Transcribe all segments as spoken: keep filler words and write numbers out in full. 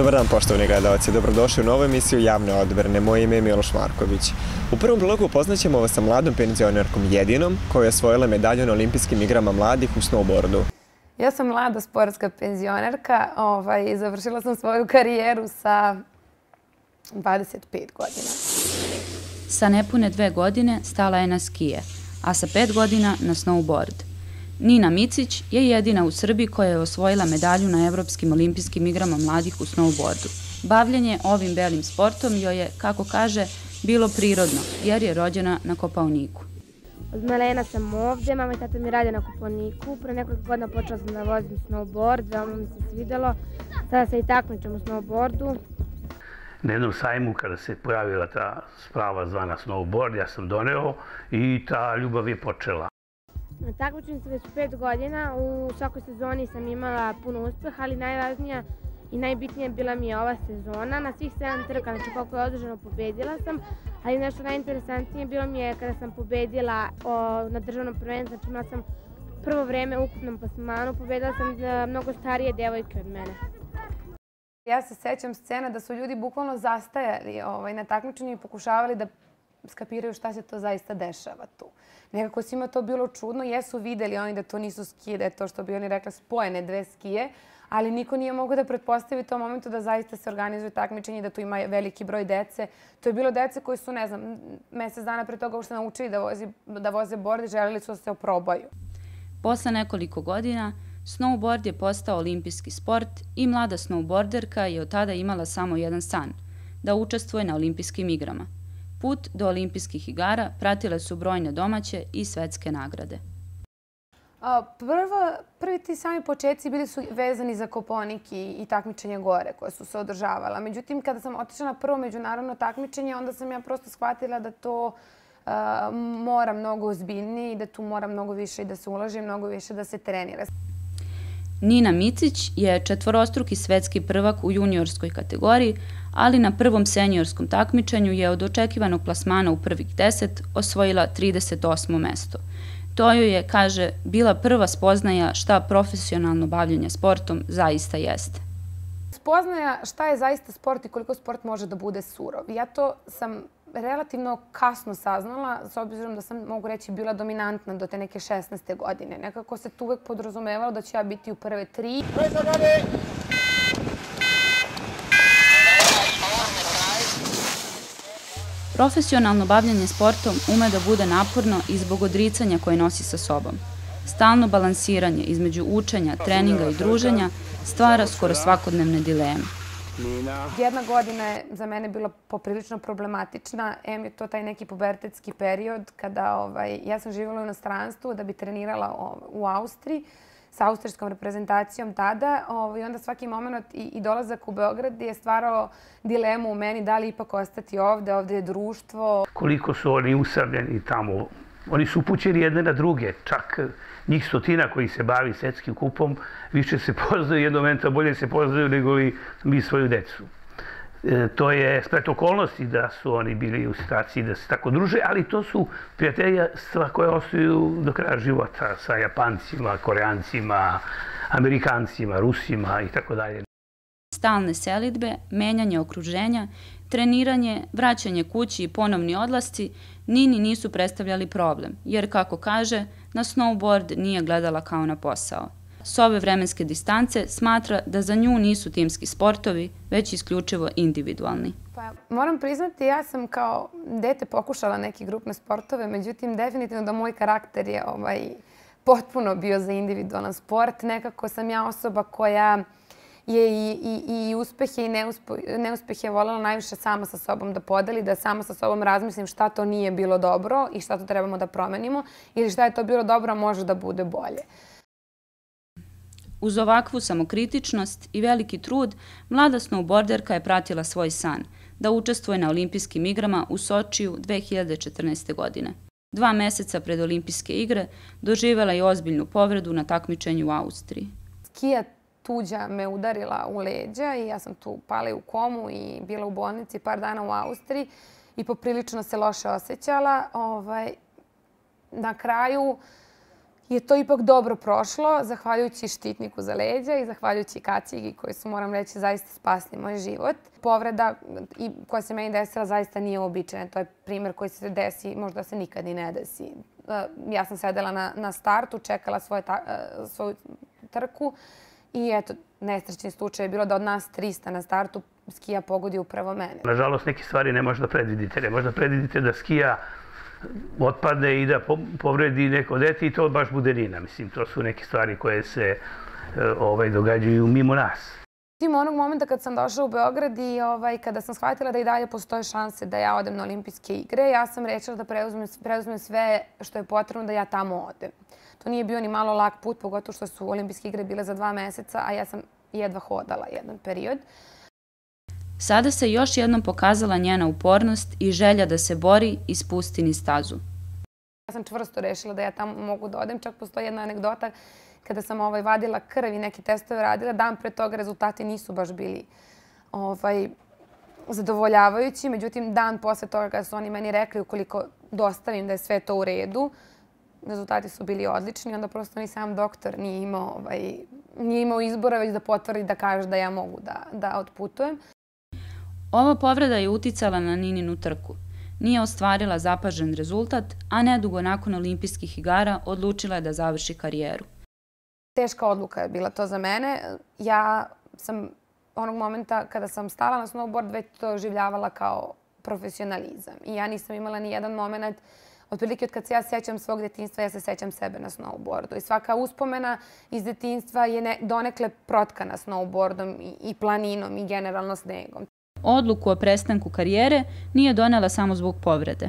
Dobar dan, poštovani gledalci. Dobrodošli u novu emisiju Javne odbrane. Moje ime je Miloš Marković. U prvom blogu upoznaćemo vas sa mladom penzionerkom Jedinom koja je osvojila medalju na olimpijskim igrama mladih u snowboardu. Ja sam mlada sportska penzionerka. Ovaj, završila sam svoju karijeru sa dvadeset pet godina. Sa nepune dve godine stala je na skije, a sa pet godina na snowboard. Nina Micić je jedina u Srbiji koja je osvojila medalju na Evropskim olimpijskim igrama mladih u snowboardu. Bavljenje ovim belim sportom joj je, kako kaže, bilo prirodno, jer je rođena na Kopaoniku. Od malena sam ovdje, mama i tata mi rade na Kopaoniku. Pre nekoliko godina počela sam da vozim snowboard, veoma mi se svidelo. Sada se i takmičem u snowboardu. Na jednom sajmu kada se pojavila ta sprava zvana snowboard, ja sam doneo i ta ljubav je počela. Takmičim se već pet godina, u svakoj sezoni sam imala puno uspeha, ali najvažnija i najbitnija bila mi je ova sezona. Na svih sedam trka, znači koliko je održano, pobedila sam, ali nešto najinteresantnije bilo mi je kada sam pobedila na državnom prvenstvu, znači imala sam prvo vreme u ukupnom plasmanu, pobedila sam mnogo starije devojke od mene. Ja se sećam scena da su ljudi bukvalno zastajali ovaj, na takmičenju i pokušavali da skapiraju šta se to zaista dešava tu. Nekako svima to bilo čudno, jesu videli oni da to nisu skije, da je to što bi oni rekli spojene dve skije, ali niko nije mogao da pretpostavi u tom momentu da zaista se organizuje takmičenje i da tu ima veliki broj dece. To je bilo dece koji su, ne znam, mesec dana pre toga uopšte naučili da, vozi, da voze bord i želeli su da se oprobaju. Posle nekoliko godina, snowboard je postao olimpijski sport i mlada snowboarderka je od tada imala samo jedan san, da učestvuje na olimpijskim igrama. Put do olimpijskih igara pratile su brojne domaće i svetske nagrade. Prvo, prvi ti sami početci bili su vezani za Kopaonik i, i takmičenje gore koje su se održavala. Međutim, kada sam otišla na prvo međunarodno takmičenje, onda sam ja prosto shvatila da to a, mora mnogo ozbiljnije i da tu mora mnogo više i da se ulaže i mnogo više da se trenira. Nina Micić je četvorostruki svetski prvak u juniorskoj kategoriji, ali na prvom seniorskom takmičenju je od očekivanog plasmana u prvih deset osvojila trideset osmo mesto. To joj je, kaže, bila prva spoznaja šta profesionalno bavljenje sportom zaista jeste. Spoznaja šta je zaista sport i koliko sport može da bude surov. Ja to sam relativno kasno saznala, s obzirom da sam, mogu reći, bila dominantna do te neke šesnaeste godine. Nekako se tu uvek podrazumevalo da ću ja biti u prve tri. Profesionalno bavljanje sportom ume da bude naporno i zbog odricanja koje nosi sa sobom. Stalno balansiranje između učenja, treninga i druženja stvara skoro svakodnevne dileme. Jedna godina je za mene bila poprilično problematična. Em je to taj neki pubertetski period kada ovaj, ja sam živjela u inostranstvu da bi trenirala u Austriji sa austrijskom reprezentacijom tada. Ovaj, onda svaki moment i, i dolazak u Beograd je stvarao dilemu u meni da li ipak ostati ovde, ovde je društvo. Koliko su oni usamljeni tamo. Oni su upućeni jedne na druge. Čak njih stotina koji se bavi svetskim kupom više se poznaju, jednog momenta bolje se poznaju nego li mi svoju decu. E, to je splet okolnosti da su oni bili u situaciji da se tako druže, ali to su prijateljstva koje ostaju do kraja života sa Japancima, Koreancima, Amerikancima, Rusima i tako dalje. Stalne selidbe, menjanje okruženja, treniranje, vraćanje kući i ponovni odlasci Nini nisu predstavljali problem, jer, kako kaže, na snowboard nije gledala kao na posao. S ove vremenske distance smatra da za nju nisu timski sportovi, već isključivo individualni. Pa, moram priznati, ja sam kao dete pokušala neke grupne sportove, međutim, definitivno da moj karakter je ovaj, potpuno bio za individualan sport. Nekako sam ja osoba koja je i, i, i uspehe i neuspe, neuspehe voljela najviše sama sa sobom da podeli, da sama sa sobom razmislim šta to nije bilo dobro i šta to trebamo da promenimo ili šta je to bilo dobro, a može da bude bolje. Uz ovakvu samokritičnost i veliki trud, mlada snowboarderka je pratila svoj san, da učestvuje na olimpijskim igrama u Sočiju dve hiljade četrnaeste. godine. Dva meseca pred olimpijske igre doživjela je ozbiljnu povredu na takmičenju u Austriji. Skija tuđa me udarila u leđa i ja sam tu pala u komu i bila u bolnici par dana u Austriji i poprilično se loše osjećala. Ovaj, na kraju je to ipak dobro prošlo, zahvaljujući štitniku za leđa i zahvaljujući kacigi koji su, moram reći, zaista spasli moj život. Povreda koja se meni desila zaista nije uobičajena. To je primjer koji se desi, možda se nikad i ne desi. Ja sam sedela na, na startu, čekala svoje ta, svoju trku i eto, nesrećni slučaj je bilo da od nas trista na startu skija pogodi upravo mene. Nažalost, neke stvari ne možda predvidite. Ne možda predvidite da skija otpadne i da povredi neko dete i to baš bude Nina. Mislim, to su neke stvari koje se ovaj, događaju mimo nas. Tim onog momenta kad sam došla u Beograd i ovaj, kada sam shvatila da i dalje postoje šanse da ja odem na olimpijske igre, ja sam rečila da preuzmem, preuzmem sve što je potrebno da ja tamo odem. To nije bio ni malo lak put, pogotovo što su olimpijske igre bile za dva meseca, a ja sam jedva hodala jedan period. Sada se još jednom pokazala njena upornost i želja da se bori i spusti niz stazu. Ja sam čvrsto rešila da ja tamo mogu da odem. Čak postoji jedna anegdota kada sam ovaj, vadila krv i neke testove radila. Dan pre toga rezultati nisu baš bili ovaj, zadovoljavajući. Međutim, dan posle toga kada su oni meni rekli ukoliko dostavim da je sve to u redu, rezultati su bili odlični. Onda prosto ni sam doktor nije imao, ovaj, nije imao izbora već da potvrdi da kaže da ja mogu da, da otputujem. Ova povreda je uticala na Nininu trku. Nije ostvarila zapažen rezultat, a nedugo nakon olimpijskih igara odlučila je da završi karijeru. Teška odluka je bila to za mene. Ja sam onog momenta kada sam stala na snowboard već to življavala kao profesionalizam. I ja nisam imala ni jedan moment, otprilike od kad se ja sećam svog detinjstva, ja se sećam sebe na snowboardu. I svaka uspomena iz detinjstva je ne, donekle protkana snowboardom i, i planinom i generalno snegom. Odluku o prestanku karijere nije donela samo zbog povrede.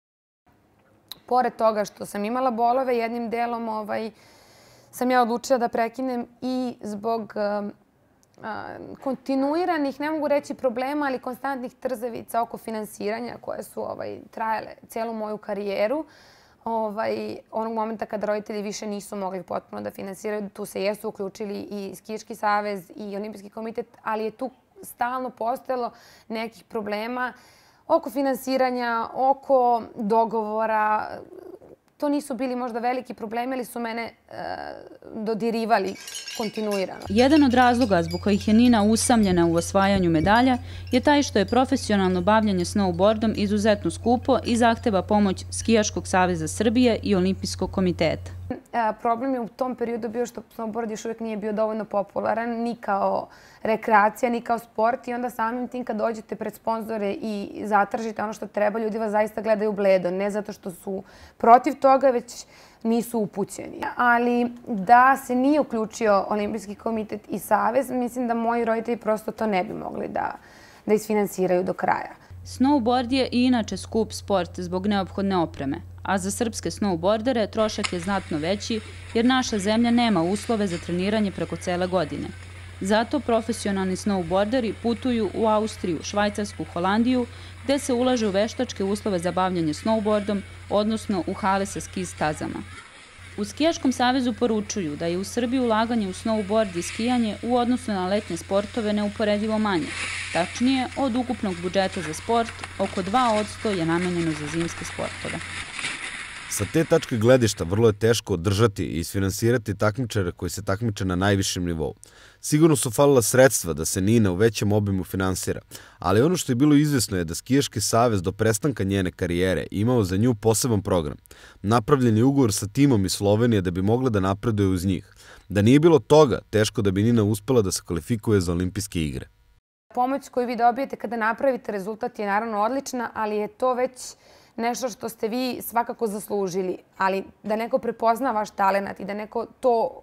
Pored toga što sam imala bolove, jednim delom ovaj, sam ja odlučila da prekinem i zbog a, a, kontinuiranih, ne mogu reći problema, ali konstantnih trzavica oko finansiranja koje su ovaj, trajale cijelu moju karijeru. Ovaj, onog momenta kada roditelji više nisu mogli potpuno da finansiraju, tu se jesu uključili i Skijaški savez i Olimpijski komitet, ali je tu stalno postojalo nekih problema oko finansiranja, oko dogovora. To nisu bili možda veliki problemi, ali su mene e, dodirivali kontinuirano. Jedan od razloga zbog kojih je Nina usamljena u osvajanju medalja je taj što je profesionalno bavljanje snowboardom izuzetno skupo i zahteva pomoć Skijaškog saveza Srbije i Olimpijskog komiteta. E, problem je u tom periodu bio što snowboard još uvijek nije bio dovoljno popularan ni kao rekreacija, ni kao sport i onda samim tim kad dođete pred sponzore i zatražite ono što treba, ljudi vas zaista gledaju bledo. Ne zato što su protiv toga, već nisu upućeni. Ali da se nije uključio Olimpijski komitet i savez, mislim da moji roditelji prosto to ne bi mogli da, da isfinansiraju do kraja. Snowboard je i inače skup sport zbog neophodne opreme, a za srpske snowboardere trošak je znatno veći jer naša zemlja nema uslove za treniranje preko cele godine. Zato profesionalni snowboarderi putuju u Austriju, Švajcarsku, Holandiju, gde se ulaže u veštačke uslove za bavljanje snowboardom, odnosno u hale sa ski stazama. U Skijaškom savezu poručuju da je u Srbiji ulaganje u snowboard i skijanje u odnosu na letnje sportove neuporedivo manje. Tačnije, od ukupnog budžeta za sport, oko dva posto je namenjeno za zimske sportove. Sa te tačke gledišta vrlo je teško održati i isfinansirati takmičare koji se takmiče na najvišem nivou. Sigurno su falila sredstva da se Nina u većem obimu finansira, ali ono što je bilo izvesno je da Skijaški savez do prestanka njene karijere imao za nju poseban program. Napravljen je ugovor sa timom iz Slovenije da bi mogla da napreduje uz njih. Da nije bilo toga, teško da bi Nina uspela da se kvalifikuje za olimpijske igre. Pomoć koju vi dobijete kada napravite rezultat je naravno odlična, ali je to već nešto što ste vi svakako zaslužili. Ali da neko prepozna vaš talenat i da neko to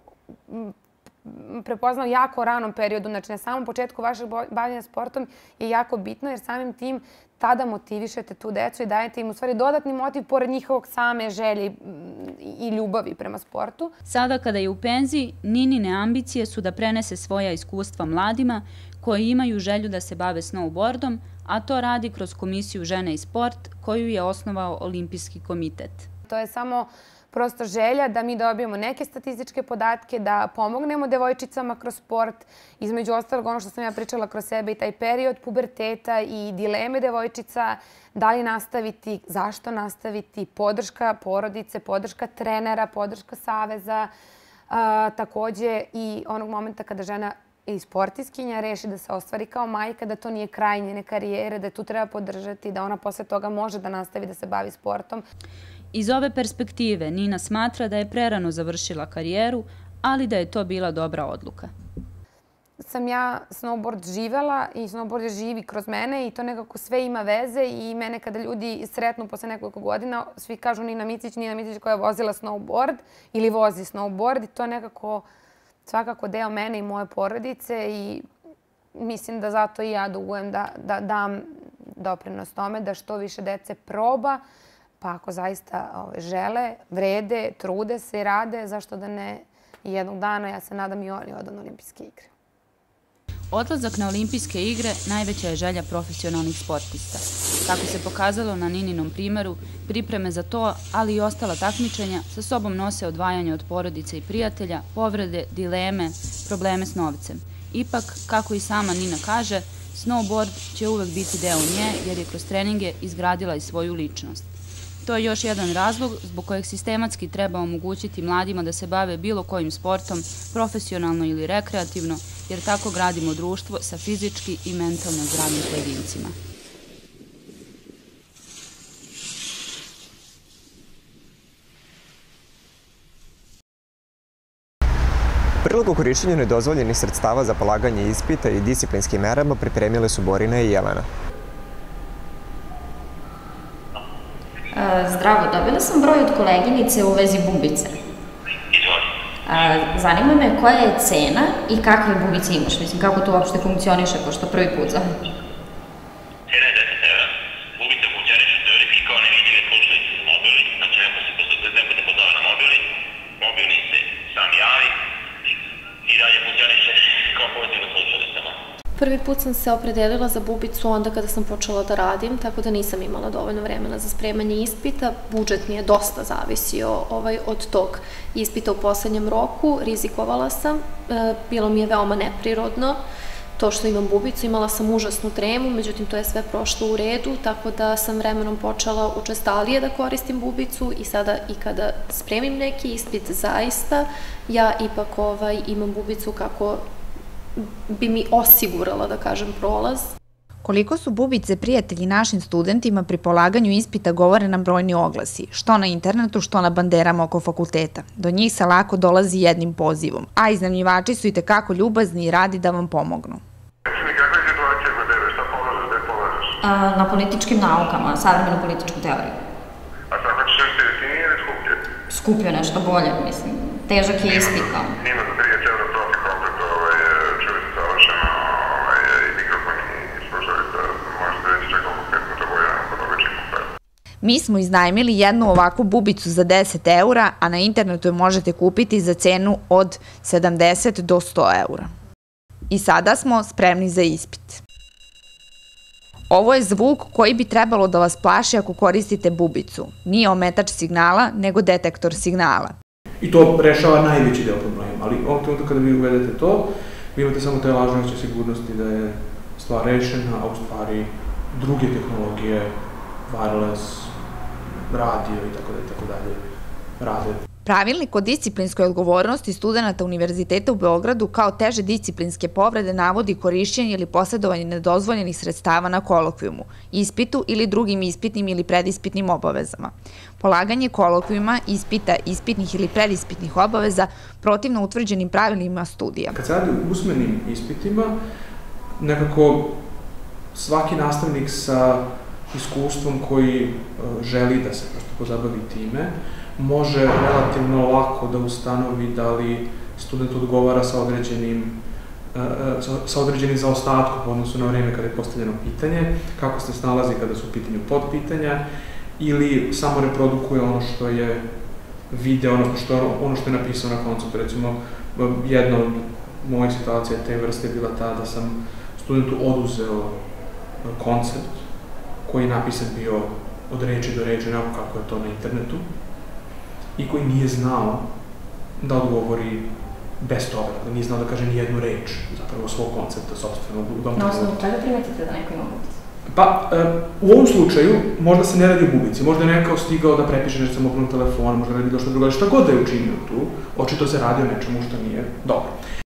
prepozna u jako ranom periodu, znači na samom početku vašeg bavljenja sportom je jako bitno jer samim tim tada motivišete tu decu i dajete im u stvari dodatni motiv pored njihovog same želje i ljubavi prema sportu. Sada kada je u penziji, Ninine ambicije su da prenese svoja iskustva mladima koji imaju želju da se bave snowboardom, a to radi kroz Komisiju Žene i sport koju je osnovao Olimpijski komitet. To je samo prosto želja da mi dobijemo neke statističke podatke, da pomognemo devojčicama kroz sport. Između ostalog, ono što sam ja pričala kroz sebe i taj period puberteta i dileme devojčica, da li nastaviti, zašto nastaviti, podrška porodice, podrška trenera, podrška saveza. Takođe i onog momenta kada žena i sportiskinja reši da se ostvari kao majka, da to nije kraj njene karijere, da tu treba podržati, da ona posle toga može da nastavi da se bavi sportom. Iz ove perspektive Nina smatra da je prerano završila karijeru, ali da je to bila dobra odluka. Sam ja snowboard živela i snowboard živi kroz mene i to nekako sve ima veze i mene kada ljudi sretnu posle nekoliko godina, svi kažu Nina Micić, Nina Micić koja je vozila snowboard ili vozi snowboard i to je nekako svakako deo mene i moje porodice i mislim da zato i ja dugujem da, da dam doprinos tome da što više dece proba, pa ako zaista ove, žele, vrede, trude se i rade, zašto da ne jednog dana, ja se nadam i oni odu na olimpijske igre. Odlazak na olimpijske igre najveća je želja profesionalnih sportista. Kako se pokazalo na Nininom primeru, pripreme za to, ali i ostala takmičenja, sa sobom nose odvajanje od porodice i prijatelja, povrede, dileme, probleme s novcem. Ipak, kako i sama Nina kaže, snowboard će uvek biti deo nje jer je kroz treninge izgradila i svoju ličnost. To je još jedan razlog zbog kojeg sistematski treba omogućiti mladima da se bave bilo kojim sportom, profesionalno ili rekreativno, jer tako gradimo društvo sa fizički i mentalno zdravim pojedincima. Prilog o korišćenju nedozvoljenih sredstava za polaganje ispita i disciplinskim merama pripremile su Borina i Jelena. Zdravo, dobila sam broj od koleginice u vezi bubice. Zanima me koja je cena i kakve bubice imaš, mislim, kako to uopšte funkcioniše, pošto prvi put znam. Cena je deset evra. Bubice funkcioniše teoretski kao nevidljive slušalice za mobili, znači ako se posle neko te pozove na mobili, mobilni se sam javi i dalje funkcioniše kao poziv na slušalicama. Prvi put sam se opredelila za bubicu onda kada sam počela da radim, tako da nisam imala dovoljno vremena za spremanje ispita. Budžet mi je dosta zavisio ovaj, od tog ispita u poslednjem roku. Rizikovala sam, e, bilo mi je veoma neprirodno to što imam bubicu. Imala sam užasnu tremu, međutim to je sve prošlo u redu, tako da sam vremenom počela učestalije da koristim bubicu i sada i kada spremim neki ispit zaista, ja ipak ovaj, imam bubicu kako bi mi osigurala, da kažem, prolaz. Koliko su bubice prijatelji našim studentima pri polaganju ispita govore nam brojni oglasi, što na internetu, što na banderama oko fakulteta. Do njih se lako dolazi jednim pozivom, a iznajmljivači su i tekako ljubazni i radi da vam pomognu. Kakva je situacija kod tebe? Šta polažeš, gde polažeš? Na političkim naukama, savremenu političku teoriju. A sad hoćeš još jeftinije ili skuplje? Skuplje nešto bolje, mislim. Težak je ispit. Nima za trideset evra profi komplet, čuli se savršeno i mikrofon i slušalica, možete reći čak oko pet puta bolje kod običnih komplet. Mi smo iznajmili jednu ovakvu bubicu za deset eura, a na internetu je možete kupiti za cenu od sedamdeset do sto eura. I sada smo spremni za ispit. Ovo je zvuk koji bi trebalo da vas plaši ako koristite bubicu. Nije ometač signala, nego detektor signala. I to rešava najveći deo problema, ali ovog trenutka kada vi uvedete to, vi imate samo te lažnoće sigurnosti da je stvar rešena, a u stvari druge tehnologije, wireless, radio i tako dalje, tako dalje, rade. Pravilnik o disciplinskoj odgovornosti studenta Univerziteta u Beogradu kao teže disciplinske povrede navodi korišćenje ili posjedovanje nedozvoljenih sredstava na kolokvijumu, ispitu ili drugim ispitnim ili predispitnim obavezama. Polaganje kolokvijuma, ispita, ispitnih ili predispitnih obaveza protivno utvrđenim pravilima studija. Kad se radi u usmenim ispitima, nekako svaki nastavnik sa iskustvom koji želi da se prosto pozabavi time, može relativno lako da ustanovi da li student odgovara sa određenim, sa određenim zaostatkom u odnosu na vreme kada je postavljeno pitanje, kako se snalazi kada su u pitanju podpitanja, ili samo reprodukuje ono što je video, ono što, ono što je napisao na konceptu. Recimo, jedna od mojih situacija te vrste je bila ta da sam studentu oduzeo koncept koji je napisan bio od reči do reči, onako kako je to na internetu, i koji nije znao da odgovori bez toga, da nije znao da kaže ni jednu reč, zapravo svog koncepta sopstvenog u tom trenutku. Na osnovu čega primetite da neko ima bubicu? Pa, u ovom slučaju, možda se ne radi o bubici, možda je neko stigao da prepiše nešto sa mobilnog telefona, možda ne radi došlo drugo, ali šta god da je učinio tu, očito se radi o nečemu što nije dobro.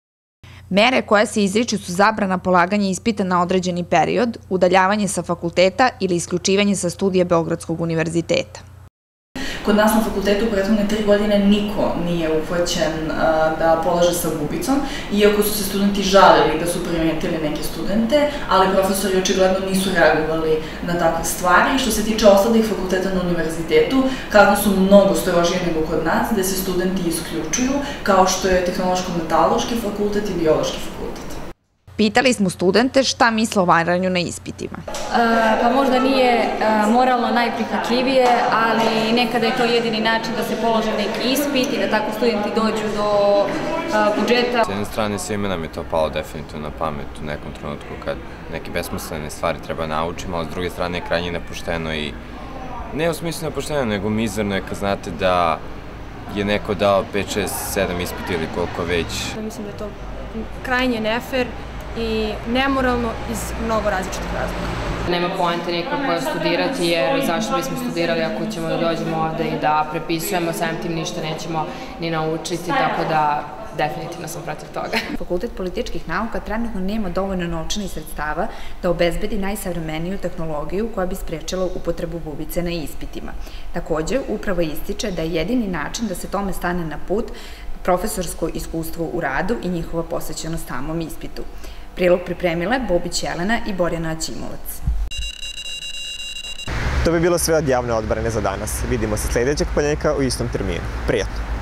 Mere koje se izriču su zabrana polaganja ispita na određeni period, udaljavanje sa fakulteta ili isključivanje sa studija Beogradskog univerziteta. Kod nas na fakultetu u prethodne tri godine niko nije uhvaćen da polaže sa bubicom, iako su se studenti žalili da su primetili neke studente, ali profesori očigledno nisu reagovali na takve stvari. Što se tiče ostalih fakulteta na univerzitetu, kazne su mnogo strožije nego kod nas, gde se studenti isključuju, kao što je tehnološko-metaloški fakultet i biološki fakultet. Pitali smo studente šta misle o varanju na ispitima. Pa možda nije moralno najprihvatljivije, ali nekada je to jedini način da se polože neki ispit i da tako studenti dođu do budžeta. S jedne strane svima nam je to palo definitivno na pamet u nekom trenutku kad neke besmislene stvari treba naučimo, ali s druge strane je krajnje nepošteno i ne u smislu nepošteno, nego mizerno je kad znate da je neko dao pet, šest, sedam ispita ili koliko već. Mislim da je to krajnje nefer i nemoralno iz mnogo različitih razloga. Nema poente nikako koje studirati, jer zašto bismo studirali ako ćemo da dođemo ovde i da prepisujemo, samim tim ništa nećemo ni naučiti, tako da definitivno sam protiv toga. Fakultet političkih nauka trenutno nema dovoljno novčanih sredstava da obezbedi najsavremeniju tehnologiju koja bi sprečila upotrebu bubice na ispitima. Takođe, uprava ističe da je jedini način da se tome stane na put profesorsko iskustvo u radu i njihova posvećenost samom ispitu. Prilog pripremile Bobić Jelena i Borjana Aćimovac. To bi bilo sve od javne odbrane za danas. Vidimo se sljedećeg ponedjeljka u istom terminu. Prijatno!